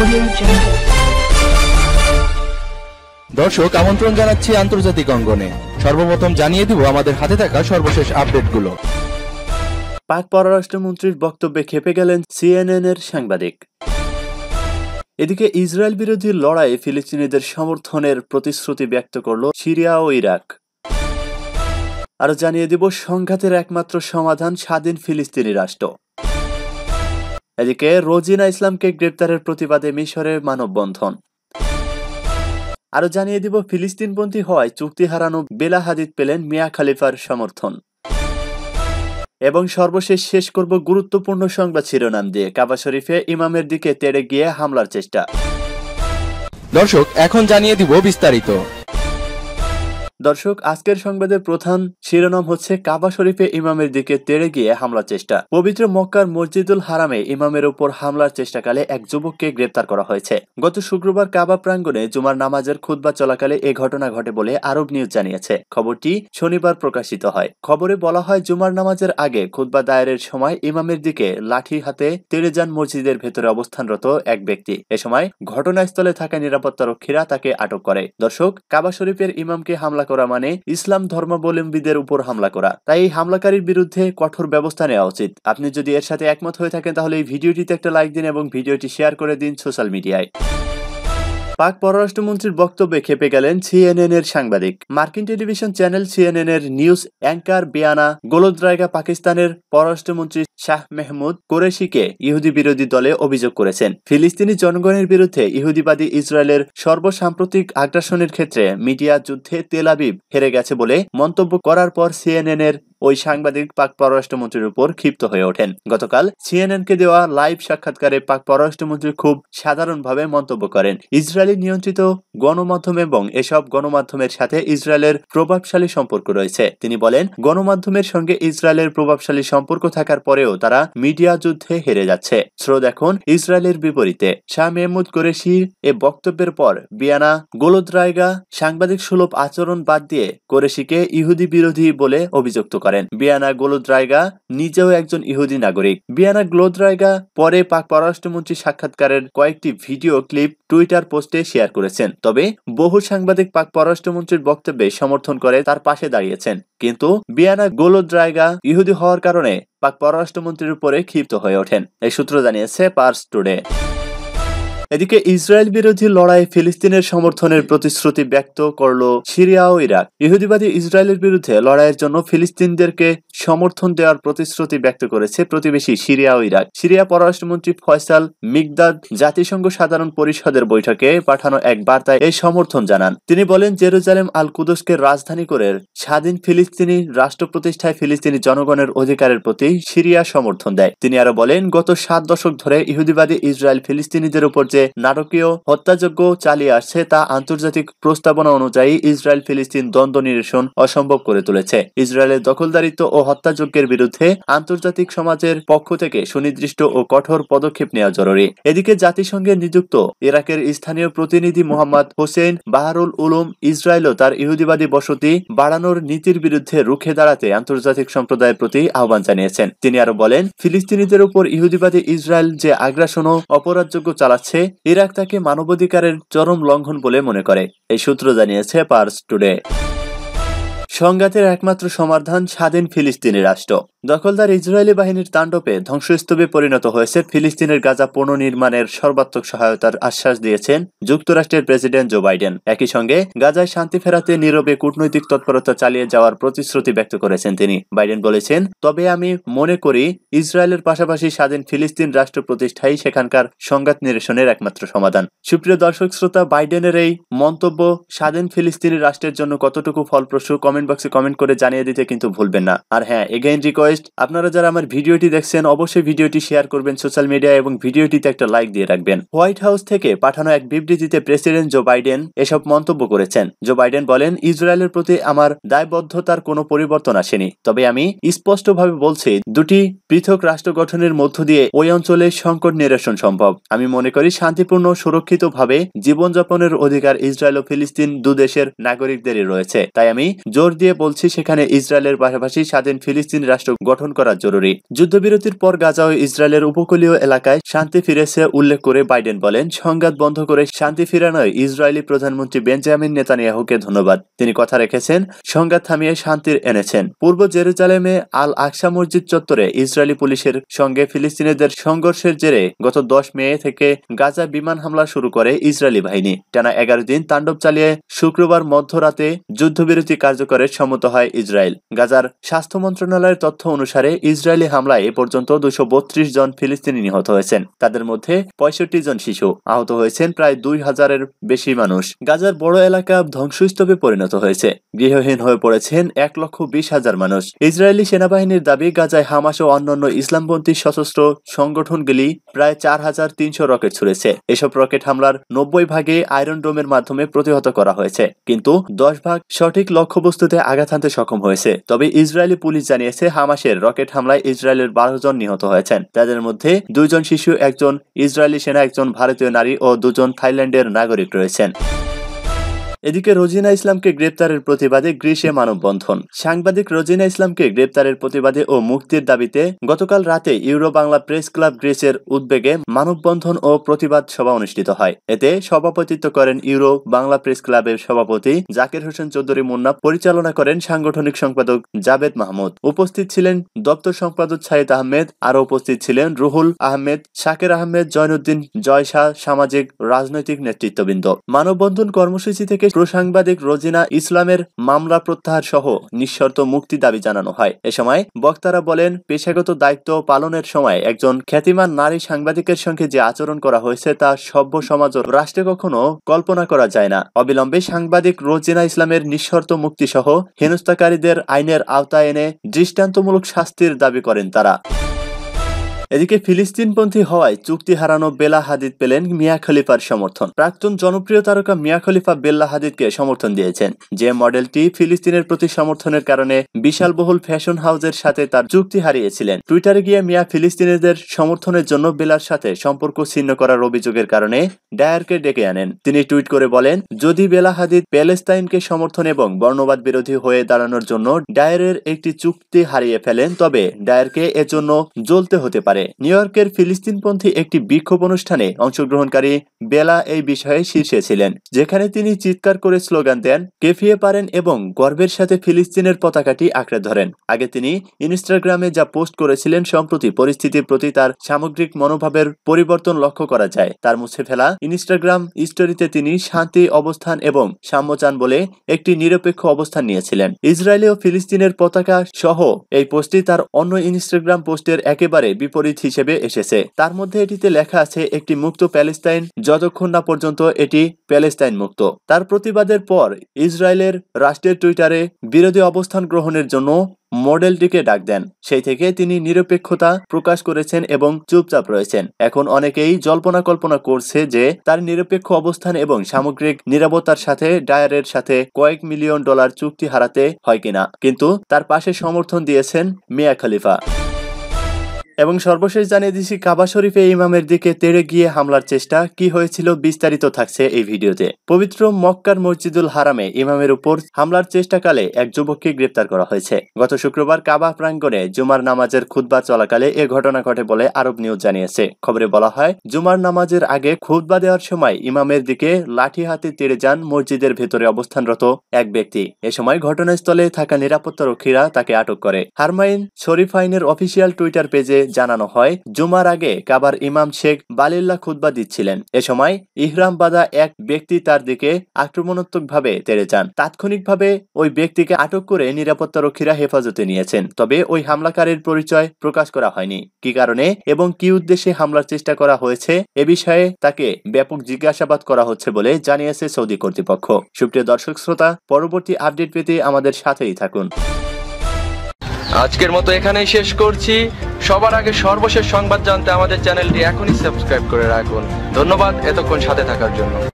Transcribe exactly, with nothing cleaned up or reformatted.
দর্শক আমন্ত্রণ জানাচ্ছি আন্তর্জাতিক অঙ্গনে। সর্বপ্রথম জানিয়ে দিব আমাদের হাতে থাকা সর্বশেষ আপডেটগুলো। পাক পররাষ্ট্রমন্ত্রীর বক্তব্যে ক্ষেপে গেলেন সিএনএন এর সাংবাদিক। এদিকে ইসরায়েল বিরোধী লড়াইয়ে ফিলিস্তিনিদের সমর্থনের প্রতিশ্রুতি ব্যক্ত করল সিরিয়া ও ইরাক। আরো জানিয়ে দিব সংঘাতের একমাত্র সমাধান স্বাধীন ফিলিস্তিনি রাষ্ট্র। এদিকে রোজিনা ইসলামকে গ্রেপ্তারের প্রতিবাদে মিশরে মানববন্ধন। আরো জানিয়ে দিব ফিলিস্তিনপন্থী হওয়ায় চুক্তি হারানো বেলা হাদিদ পেলেন মিয়া খালিফার সমর্থন। এবং সর্বশেষ শেষ করব গুরুত্বপূর্ণ সংবাদ শিরোনাম দিয়ে। কাবা শরীফে ইমামের দিকে তেড়ে গিয়ে হামলার চেষ্টা। দর্শক এখন জানিয়ে দিব বিস্তারিত। দর্শক আজকের সংবাদের প্রধান শিরোনাম হচ্ছে কাবা শরীফে ইমামের দিকে তেড়ে গিয়ে হামলার চেষ্টা। পবিত্র মক্কার মসজিদুল হারামে ইমামের উপর হামলার চেষ্টাকালে এক যুবককে গ্রেপ্তার করা হয়েছে। গত শুক্রবার কাবা প্রাঙ্গণে জুমার নামাজের খুতবা চলাকালে এ ঘটনা ঘটে বলে আরব নিউজ জানিয়েছে। খবরটি শনিবার প্রকাশিত হয়। খবরে বলা হয় জুমার নামাজের আগে খুতবা দায়েরের সময় ইমামের দিকে লাঠি হাতে তেড়ে যান মসজিদের ভেতরে অবস্থানরত এক ব্যক্তি। এ সময় ঘটনাস্থলে থাকা নিরাপত্তা রক্ষীরা তাকে আটক করে। দর্শক কাবা শরীফের ইমামকে হামলা করা মানে ইসলাম ধর্মাবলম্বীদের উপর হামলা করা। তাই এই হামলাকারীর বিরুদ্ধে কঠোর ব্যবস্থা নেওয়া উচিত। আপনি যদি এর সাথে একমত হয়ে থাকেন তাহলে এই ভিডিওটিতে একটা লাইক দিন এবং ভিডিওটি শেয়ার করে দিন সোশ্যাল মিডিয়ায়। পাক পররাষ্ট্রমন্ত্রীর বক্তব্যে ক্ষেপে গেলেন সিএনএন এর সাংবাদিক। মার্কিন টেলিভিশন চ্যানেল সিএনএন এর নিউজ অ্যাঙ্কার বিয়ানা গোলদ্রাইগা পাকিস্তানের পররাষ্ট্রমন্ত্রী শাহ মেহমুদ কুরেশিকে ইহুদি বিরোধী দলে অভিযোগ করেছেন। ফিলিস্তিনি জনগণের বিরুদ্ধে ইহুদিবাদী ইসরায়েলের সর্বসাম্প্রতিক আগ্রাসনের ক্ষেত্রে মিডিয়া যুদ্ধে তেল আবিব হেরে গেছে বলে মন্তব্য করার পর সিএনএন এর ওই সাংবাদিক পাক পররাষ্ট্রমন্ত্রীর উপর ক্ষিপ্ত হয়ে ওঠেন। গতকাল সিএনএন কে দেওয়া লাইভ সাক্ষাৎকারে পাক পররাষ্ট্রমন্ত্রী খুব সাধারণভাবে মন্তব্য করেন, ইসরায়েলি নিয়ন্ত্রিত গণমাধ্যম এবং এসব গণমাধ্যমের সাথে ইসরায়েলের প্রভাবশালী সম্পর্ক রয়েছে। তিনি বলেন, গণমাধ্যমের সঙ্গে ইসরায়েলের প্রভাবশালী সম্পর্ক থাকার পরেও তারা মিডিয়া যুদ্ধে হেরে যাচ্ছে। স্রোত এখন ইসরায়েলের বিপরীতে। শাহ মেহমুদ কুরেশির এ বক্তব্যের পর বিয়ানা গোলদ্রাইগা সাংবাদিক সুলভ আচরণ বাদ দিয়ে কুরেশিকে ইহুদি বিরোধী বলে অভিযুক্ত করেন। বিয়ানা গোলদ্রাইগা নিজেও একজন ইহুদি নাগরিক। বিয়ানা গোলদ্রাইগা পরে পাক পররাষ্ট্রমন্ত্রী সাক্ষাৎকারের কয়েকটি ভিডিও ক্লিপ টুইটার পোস্টে শেয়ার করেছেন। তবে বহু সাংবাদিক পাক পররাষ্ট্রমন্ত্রীর বক্তব্যে সমর্থন করে তার পাশে দাঁড়িয়েছেন। কিন্তু বিয়ানা গোলদ্রাইগা ইহুদি হওয়ার কারণে পাক পররাষ্ট্রমন্ত্রীর উপরে ক্ষিপ্ত হয়ে ওঠেন, এই সূত্র জানিয়েছে পার্স টুডে। এদিকে ইসরায়েল বিরোধী লড়াই ফিলিস্তিনের সমর্থনের প্রতিশ্রুতি ব্যক্ত করল সিরিয়া ও ইরাক। ইহুদিবাদী ইসরায়েলের বিরুদ্ধে লড়াইয়ের জন্য ফিলিস্তিনদেরকে সমর্থন দেওয়ার প্রতিশ্রুতি ব্যক্ত করেছে প্রতিবেশী সিরিয়া ও ইরাক। সিরিয়া পররাষ্ট্রমন্ত্রী ফয়সাল মিকদাদ জাতিসংঘ সাধারণ পরিষদের বৈঠকে পাঠানো এক বার্তায় এই সমর্থন জানান। তিনি বলেন, জেরুজালেম আল কুদসকে রাজধানী করে স্বাধীন ফিলিস্তিনি রাষ্ট্র প্রতিষ্ঠায় ফিলিস্তিনি জনগণের অধিকারের প্রতি সিরিয়া সমর্থন দেয়। তিনি আরো বলেন, গত সাত দশক ধরে ইহুদিবাদী ইসরায়েল ফিলিস্তিনিদের উপর যে নাটকীয় হত্যাযজ্ঞ চালিয়ে আসছে তা আন্তর্জাতিক প্রস্তাবনা অনুযায়ী ইসরায়েল ফিলিস্তিন দ্বন্দ্ব নিরসন অসম্ভব করে তুলেছে। ইসরায়েলের দখলদারিত্ব ও হত্যাযজ্ঞের বিরুদ্ধে আন্তর্জাতিক সমাজের পক্ষ থেকে সুনির্দিষ্ট ও কঠোর পদক্ষেপ নেওয়া জরুরি। এদিকে জাতিসংঘে নিযুক্ত ইরাকের স্থানীয় প্রতিনিধি মোহাম্মদ হোসেন বাহারুল উলুম ইসরায়েলও তার ইহুদিবাদী বসতি বাড়ানোর নীতির বিরুদ্ধে রুখে দাঁড়াতে আন্তর্জাতিক সম্প্রদায়ের প্রতি আহ্বান জানিয়েছেন। তিনি আরো বলেন, ফিলিস্তিনিদের উপর ইহুদিবাদী ইসরায়েল যে আগ্রাসন ও অপরাধযোগ্য চালাচ্ছে ইরাক তাকে মানবাধিকারের চরম লঙ্ঘন বলে মনে করে, এই সূত্র জানিয়েছে পার্স টুডে। সংঘাতের একমাত্র সমাধান স্বাধীন ফিলিস্তিনি রাষ্ট্র। দখলদার ইসরায়েলি বাহিনীর তাণ্ডবে ধ্বংসস্তূপে পরিণত হয়েছে ফিলিস্তিনের গাজা পুনর্নির্মাণের সর্বাত্মক সহায়তার আশ্বাস দিয়েছেন যুক্তরাষ্ট্রের প্রেসিডেন্ট জো বাইডেন। একই সঙ্গে গাজায় শান্তি ফেরাতে নীরবে কূটনৈতিক তৎপরতা চালিয়ে যাওয়ার প্রতিশ্রুতি ব্যক্ত করেছেন তিনি। বাইডেন বলেছেন, তবে আমি মনে করি ইসরায়েলের পাশাপাশি স্বাধীন ফিলিস্তিন রাষ্ট্র প্রতিষ্ঠাই সেখানকার সংঘাত নিরসনের একমাত্র সমাধান। সুপ্রিয় দর্শক শ্রোতা, বাইডেনের এই মন্তব্য স্বাধীন ফিলিস্তিনি রাষ্ট্রের জন্য কতটুকু ফলপ্রসূ কমেন্ট বক্সে কমেন্ট করে জানিয়ে দিতে কিন্তু ভুলবেন না। আর হ্যাঁ, এগেইন রিকোয়েস্ট, আপনারা যারা আমার ভিডিওটি দেখছেন অবশ্যই ভিডিওটি শেয়ার করবেন সোশ্যাল মিডিয়ায় এবং ভিডিওটিতে একটা লাইক দিয়ে রাখবেন। হোয়াইট হাউস থেকে পাঠানো এক বিবৃতিতে প্রেসিডেন্ট জো বাইডেন এসব মন্তব্য করেছেন। জো বাইডেন বলেন, ইসরায়েলের প্রতি আমার দায়বদ্ধতার কোনো পরিবর্তন আসেনি, তবে আমি স্পষ্টভাবে বলছি দুটি পৃথক রাষ্ট্র গঠনের মধ্য দিয়ে ওই অঞ্চলে সংকট নিরসন সম্ভব। আমি মনে করি শান্তিপূর্ণ সুরক্ষিতভাবে জীবনযাপনের অধিকার ইসরায়েল ও ফিলিস্তিন দু দেশের নাগরিকদেরই রয়েছে। তাই আমি জোর দিয়ে বলছি সেখানে ইসরায়েলের পাশাপাশি স্বাধীন ফিলিস্তিন রাষ্ট্র গঠন করা জরুরি। যুদ্ধবিরতির পর গাজা ও ইসরায়েলের উপকূলীয় এলাকায় শান্তি ফিরেছে উল্লেখ করে বাইডেন বলেন, সংঘাত বন্ধ করে শান্তি ফিরানোয় ইসরায়েলি প্রধানমন্ত্রী বেঞ্জামিন নেতানিয়াহুকে ধন্যবাদ। তিনি কথা রেখেছেন, সংঘাত থামিয়ে শান্তির এনেছেন। পূর্ব জেরুজালেমে আল আকসা মসজিদ চত্বরে ইসরায়েলি পুলিশের সঙ্গে ফিলিস্তিনিদের সংঘর্ষের জেরে গত দশ মে থেকে গাজা বিমান হামলা শুরু করে ইসরায়েলি বাহিনী। টানা এগারো দিন তাণ্ডব চালিয়ে শুক্রবার মধ্যরাতে যুদ্ধবিরতি কার্যকরে সম্মত হয় ইসরায়েল। গাজার স্বাস্থ্য মন্ত্রণালয়ের তথ্য অনুসারে ইসরায়েলি হামলায় এ পর্যন্ত দুশো বত্রিশ জন ফিলিস্তিনি নিহত হয়েছেন। তাদের মধ্যে পঁয়ষট্টি জন শিশু। আহত হয়েছেন প্রায় দুই হাজারের বেশি মানুষ। গাজার বড় এলাকা ধ্বংসস্তূপে পরিণত হয়েছে। গৃহহীন হয়ে পড়েছেন এক লক্ষ বিশ হাজার মানুষ। ইসরায়েলি সেনাবাহিনীর দাবি, গাজায় হামাস ও অন্যান্য ইসলামপন্থী সশস্ত্র সংগঠনগুলি প্রায় চার হাজার তিনশো রকেট ছুড়েছে। এসব রকেট হামলার নব্বই ভাগে আয়রন ডোমের মাধ্যমে প্রতিহত করা হয়েছে, কিন্তু দশ ভাগ সঠিক লক্ষ্যবস্তুতে আঘাত হানতে সক্ষম হয়েছে। তবে ইসরায়েলি পুলিশ জানিয়েছে, হামাসের রকেট হামলায় ইসরায়েলের বারো জন নিহত হয়েছেন। তাদের মধ্যে দুইজন শিশু, একজন ইসরায়েলি সেনা, একজন ভারতীয় নারী ও দুজন থাইল্যান্ডের নাগরিক রয়েছেন। এদিকে রোজিনা ইসলামকে গ্রেপ্তারের প্রতিবাদে গ্রিসে মানববন্ধন। সাংবাদিক রোজিনা ইসলামকে গ্রেপ্তারের প্রতিবাদে ও মুক্তির দাবিতে গতকাল রাতে ইউরো বাংলা প্রেস ক্লাব গ্রিসের উদ্যোগে মানববন্ধন ও প্রতিবাদ সভা অনুষ্ঠিত হয়। এতে সভাপতিত্ব করেন ইউরো বাংলা প্রেস ক্লাবের সভাপতি জাকির হোসেন চৌধুরী মুন্না, পরিচালনা করেন সাংগঠনিক সম্পাদক জাবেদ মাহমুদ। উপস্থিত ছিলেন দপ্তর সম্পাদক সাইদ আহমেদ, আরও উপস্থিত ছিলেন রুহুল আহমেদ, শাকের আহমেদ, জয়নুদ্দিন, জয় শাহ, সামাজিক রাজনৈতিক নেতৃত্ববৃন্দ। মানববন্ধন কর্মসূচি থেকে প্রসাংবাদিক রোজিনা ইসলামের মামলা প্রত্যাহার সহ নিঃশর্ত মুক্তি দাবি জানানো হয়। এ সময় বক্তারা বলেন, পেশাগত দায়িত্ব পালনের সময় একজন খ্যাতিমান নারী সাংবাদিকের সঙ্গে যে আচরণ করা হয়েছে তা সভ্য সমাজ ও রাষ্ট্রে কখনো কল্পনা করা যায় না। অবিলম্বে সাংবাদিক রোজিনা ইসলামের নিঃশর্ত মুক্তি সহ হেনস্থাকারীদের আইনের আওতায় এনে দৃষ্টান্তমূলক শাস্তির দাবি করেন তারা। এদিকে ফিলিস্তিনপন্থী হওয়ায় চুক্তি হারানো বেলা হাদিদ পেলেন মিয়া খলিফার সমর্থন। প্রাক্তন জনপ্রিয় তারকা মিয়া খলিফা বেল্লা হাদিদকে সমর্থন দিয়েছেন। যে মডেলটি ফিলিস্তিনের প্রতি সমর্থনের কারণে বিশালবহুল ফ্যাশন হাউসের সাথে তার চুক্তি হারিয়েছিলেন। টুইটারে গিয়ে মিয়া ফিলিস্তিনিদের সমর্থনের জন্য বেলার সাথে সম্পর্ক ছিন্ন করার অভিযোগের কারণে ডায়ারকে ডেকে আনেন। তিনি টুইট করে বলেন, যদি বেলা হাদিদ প্যালেস্তাইনকে সমর্থন এবং বর্ণবাদ বিরোধী হয়ে দাঁড়ানোর জন্য ডায়ারের একটি চুক্তি হারিয়ে ফেলেন, তবে ডায়ারকে এজন্য জ্বলতে হতে পারে। নিউ ইয়র্কের ফিলিস্তিনপন্থী একটি বিক্ষোভ অনুষ্ঠানে অংশগ্রহণকারী বেলা এই বিষয়ে শীর্ষে ছিলেন, যেখানে তিনি চিৎকার করে স্লোগান দেন, কেফিয়ে পারেন এবং গর্বের সাথে ফিলিস্তিনের পতাকাটি আঁকড়ে ধরেন। আগে তিনি ইনস্টাগ্রামে যা পোস্ট করেছিলেন, সম্প্রতি পরিস্থিতির প্রতি তার সামগ্রিক মনোভাবের পরিবর্তন লক্ষ্য করা যায়। তার মুছে ফেলা ইনস্টাগ্রাম স্টোরিতে তিনি শান্তি, অবস্থান এবং সাম্য চান বলে একটি নিরপেক্ষ অবস্থান নিয়েছিলেন। ইসরায়েলি ও ফিলিস্তিনের পতাকা সহ এই পোস্টটি তার অন্য ইনস্টাগ্রাম পোস্টের একেবারে বিপরীত হিসেবে এসেছে। তার মধ্যে এটিতে লেখা আছে, একটি মুক্ত প্যালেস্তাইন যতক্ষণ না পর্যন্ত এটি প্যালেস্তাইন মুক্ত। তার প্রতিবাদের পর ইসরায়েলের রাষ্ট্রের টুইটারে বিরোধী অবস্থান গ্রহণের জন্য মডেলটিকে ডাক দেন। সেই থেকে তিনি নিরপেক্ষতা প্রকাশ করেছেন এবং চুপচাপ রয়েছেন। এখন অনেকেই জল্পনা কল্পনা করছে যে তার নিরপেক্ষ অবস্থান এবং সামগ্রিক নিরাপত্তার সাথে ডায়ারের সাথে কয়েক মিলিয়ন ডলার চুক্তি হারাতে হয় কিনা, কিন্তু তার পাশে সমর্থন দিয়েছেন মিয়া খলিফা। এবং সর্বশেষ জানিয়ে দিচ্ছি, কাবা শরীফে ইমামের দিকে তেড়ে গিয়ে হামলার চেষ্টা কি হয়েছিল, বিস্তারিত থাকছে এই ভিডিওতে। পবিত্র মক্কার মসজিদুল হারামে ইমামের উপর হামলার চেষ্টাকালে এক যুবককে গ্রেপ্তার করা হয়েছে। গত শুক্রবার কাবা প্রাঙ্গণে জুমার নামাজের খুতবা চলাকালে এ ঘটনা ঘটে বলে আরব নিউজ জানিয়েছে। খবরে বলা হয়, জুমার নামাজের আগে খুতবা দেওয়ার সময় ইমামের দিকে লাঠি হাতে তেড়ে যান মসজিদের ভেতরে অবস্থানরত এক ব্যক্তি। এ সময় ঘটনাস্থলে থাকা নিরাপত্তা রক্ষীরা তাকে আটক করে। হারমাইন শরীফাইনের অফিসিয়াল টুইটার পেজে জানানো হয়, জুমার আগে কাবার ইমাম শেখ বালিল্লাহ খুতবা দিচ্ছিলেন। এ সময় ইহরাম বাঁধা এক ব্যক্তি তার দিকে আক্রমণাত্মক ভাবে তেড়ে যান। তাৎক্ষণিকভাবে ওই ব্যক্তিকে আটক করে নিরাপত্তা রক্ষীরা হেফাজতে নিয়েছেন। তবে ওই হামলাকারীর পরিচয় প্রকাশ করা হয়নি। কি কারণে এবং কি উদ্দেশ্যে হামলার চেষ্টা করা হয়েছে এ বিষয়ে তাকে ব্যাপক জিজ্ঞাসাবাদ করা হচ্ছে বলে জানিয়েছে সৌদি কর্তৃপক্ষ। সুপ্রিয় দর্শক শ্রোতা, পরবর্তী আপডেট পেতে আমাদের সাথেই থাকুন। আজকের মতো এখানেই শেষ করছি। সবার আগে সর্বশেষ সংবাদ জানতে আমাদের চ্যানেলটি এখনই সাবস্ক্রাইব করে রাখুন। ধন্যবাদ এতক্ষণ সাথে থাকার জন্য।